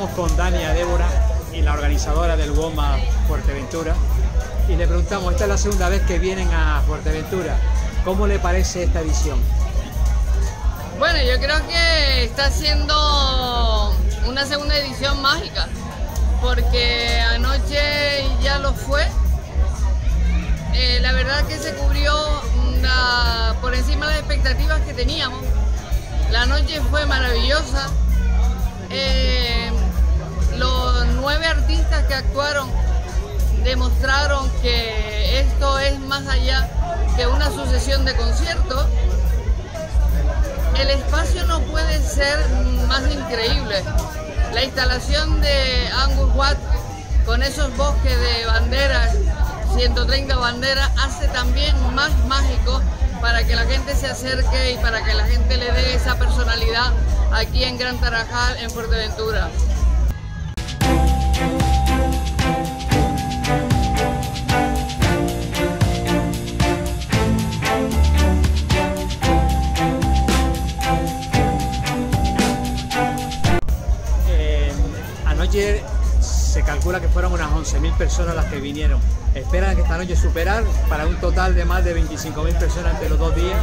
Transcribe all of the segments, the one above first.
Estamos con Dania Débora y la organizadora del WOMAD Fuerteventura y le preguntamos, esta es la segunda vez que vienen a Fuerteventura, ¿cómo le parece esta edición? Bueno, yo creo que está siendo una segunda edición mágica, porque anoche ya lo fue. La verdad que se cubrió por encima de las expectativas que teníamos. La noche fue maravillosa. Los 9 artistas que actuaron demostraron que esto es más allá que una sucesión de conciertos. El espacio no puede ser más increíble. La instalación de Angus Watt con esos bosques de banderas, 130 banderas, hace también más mágico para que la gente se acerque y para que la gente le dé esa personalidad aquí en Gran Tarajal, en Fuerteventura. Anoche se calcula que fueron unas 11.000 personas las que vinieron. ¿Esperan que esta noche superar para un total de más de 25.000 personas entre los 2 días?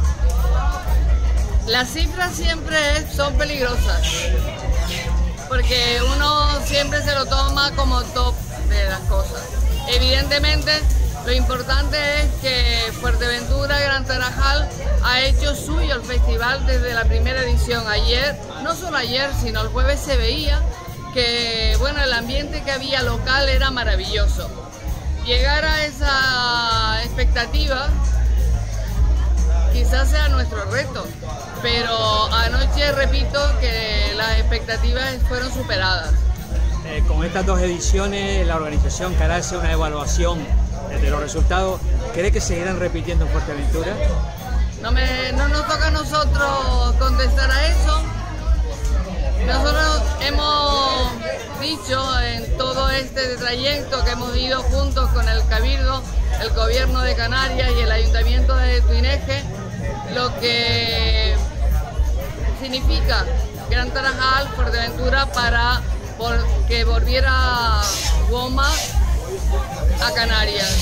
Las cifras siempre son peligrosas, porque uno siempre se lo toma como top de las cosas. Evidentemente, lo importante es que Fuerteventura Gran Tarajal ha hecho suyo el festival desde la primera edición. Ayer, no solo ayer, sino el jueves se veía que bueno, el ambiente que había local era maravilloso. Llegar a esa expectativa quizás sea nuestro reto, pero anoche repito que las expectativas fueron superadas. Con estas 2 ediciones la organización que hará hacer una evaluación de los resultados, ¿cree que seguirán repitiendo en Fuerteventura? No nos toca a nosotros contestar a eso. Nosotros hemos dicho en todo este trayecto que hemos ido juntos con el Cabildo, el Gobierno de Canarias y el Ayuntamiento de Tuineje, lo que significa Gran Tarajal, Fuerteventura, para que volviera WOMAD a Canarias.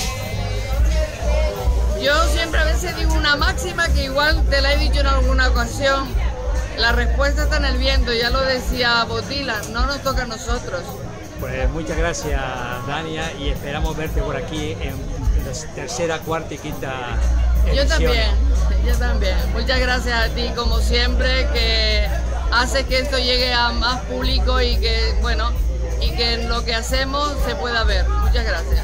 Yo siempre a veces digo una máxima que igual te la he dicho en alguna ocasión. La respuesta está en el viento, ya lo decía Botila, no nos toca a nosotros. Pues muchas gracias, Dania, y esperamos verte por aquí en la tercera, cuarta y quinta edición. Yo también. Muchas gracias a ti, como siempre, que haces que esto llegue a más público y que, bueno, y que lo que hacemos se pueda ver. Muchas gracias.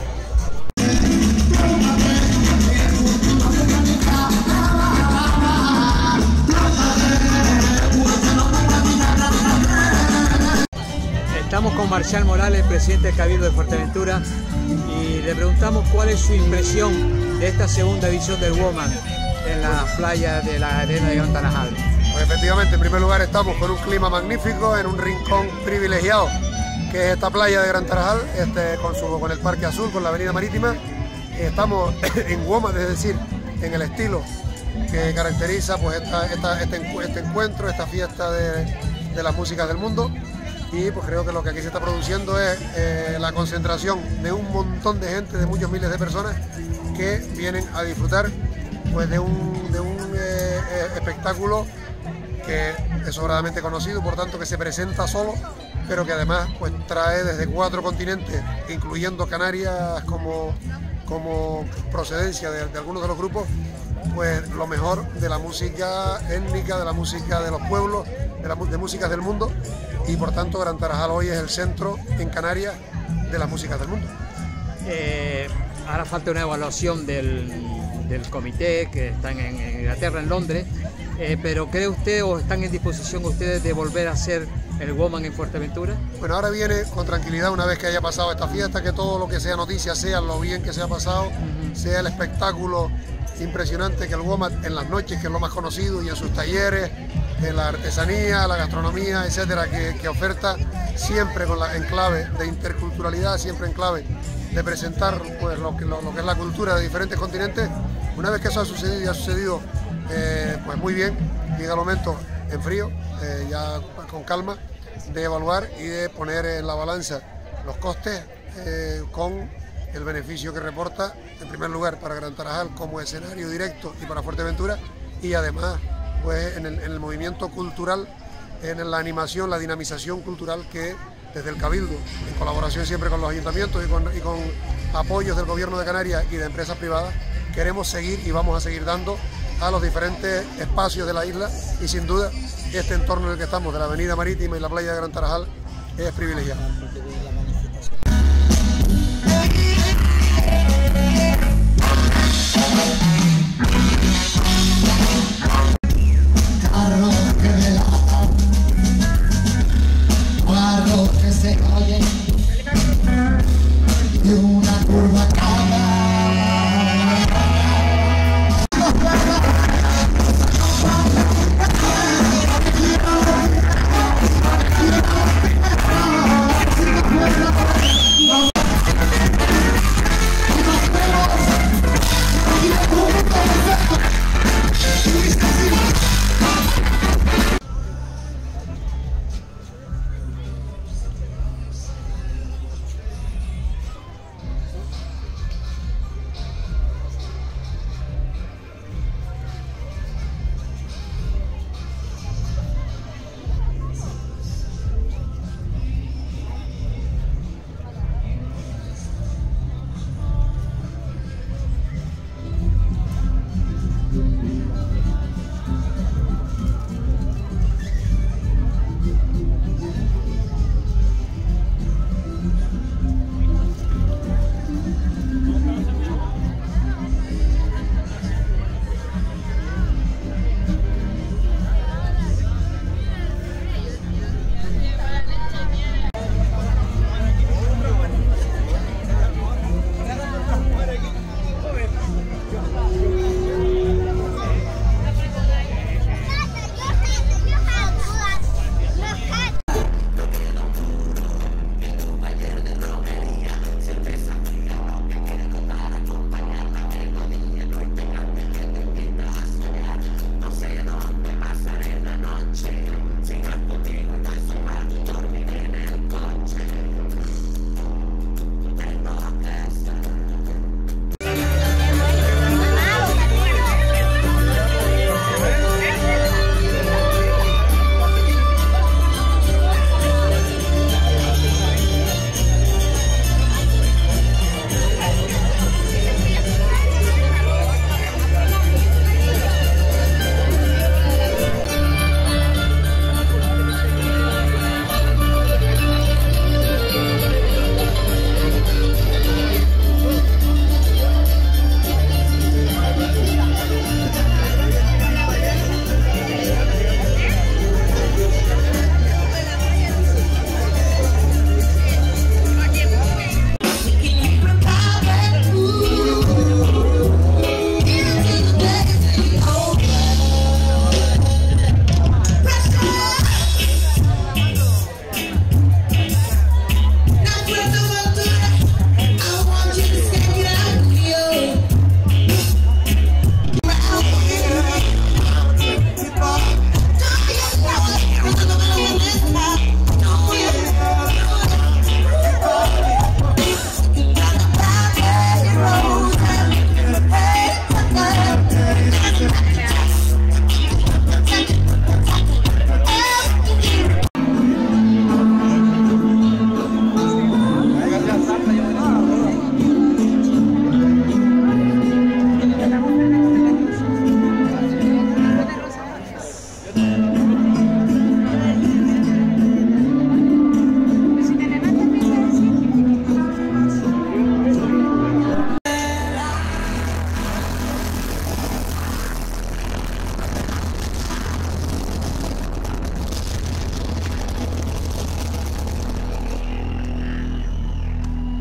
Estamos con Marcial Morales, presidente del Cabildo de Fuerteventura, y le preguntamos cuál es su impresión de esta segunda edición del WOMAD en la playa de la arena de Gran Tarajal. Pues efectivamente, en primer lugar estamos con un clima magnífico, en un rincón privilegiado, que es esta playa de Gran Tarajal, con el Parque Azul, con la avenida marítima. Estamos en WOMAD, es decir, en el estilo que caracteriza pues, este encuentro, esta fiesta de las músicas del mundo. Y pues creo que lo que aquí se está produciendo es la concentración de un montón de gente, de muchos miles de personas que vienen a disfrutar pues, de un espectáculo que es sobradamente conocido, por tanto que se presenta solo, pero que además pues, trae desde 4 continentes, incluyendo Canarias como procedencia de algunos de los grupos, pues lo mejor de la música étnica, de la música de los pueblos, de músicas del mundo. Y por tanto Gran Tarajal hoy es el centro en Canarias de las músicas del mundo. Ahora falta una evaluación del comité que están en Inglaterra, en Londres, pero ¿cree usted o están en disposición ustedes de volver a hacer el WOMAD en Fuerteventura? Bueno, ahora viene con tranquilidad una vez que haya pasado esta fiesta, que todo lo que sea noticia sea lo bien que se ha pasado, sea el espectáculo impresionante que el WOMAD en las noches, que es lo más conocido, y en sus talleres, en la artesanía, la gastronomía, etcétera, que oferta siempre en clave de interculturalidad, siempre en clave de presentar pues, lo que es la cultura de diferentes continentes. Una vez que eso ha sucedido, y ha sucedido pues muy bien, llega el momento en frío, ya con calma, de evaluar y de poner en la balanza los costes con el beneficio que reporta, en primer lugar para Gran Tarajal como escenario directo y para Fuerteventura, y además pues en el movimiento cultural, en la animación, la dinamización cultural que desde el Cabildo, en colaboración siempre con los ayuntamientos y con apoyos del Gobierno de Canarias y de empresas privadas, queremos seguir y vamos a seguir dando a los diferentes espacios de la isla, y sin duda este entorno en el que estamos, de la Avenida Marítima y la playa de Gran Tarajal, es privilegiado.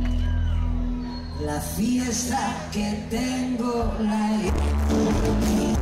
La fiesta que tengo la